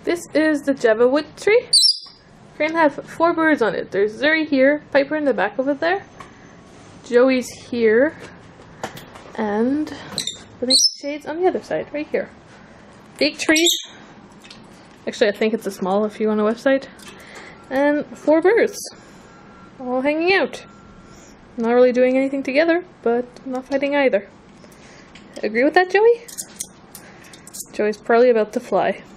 This is the Java wood tree. We're gonna have 4 birds on it. There's Zuri here, Piper in the back over there, Joey's here, and I think Shade's on the other side, right here. Big tree. Actually, I think it's a small if you're on a website. And 4 birds, all hanging out. Not really doing anything together, but not fighting either. Agree with that, Joey? Joey's probably about to fly.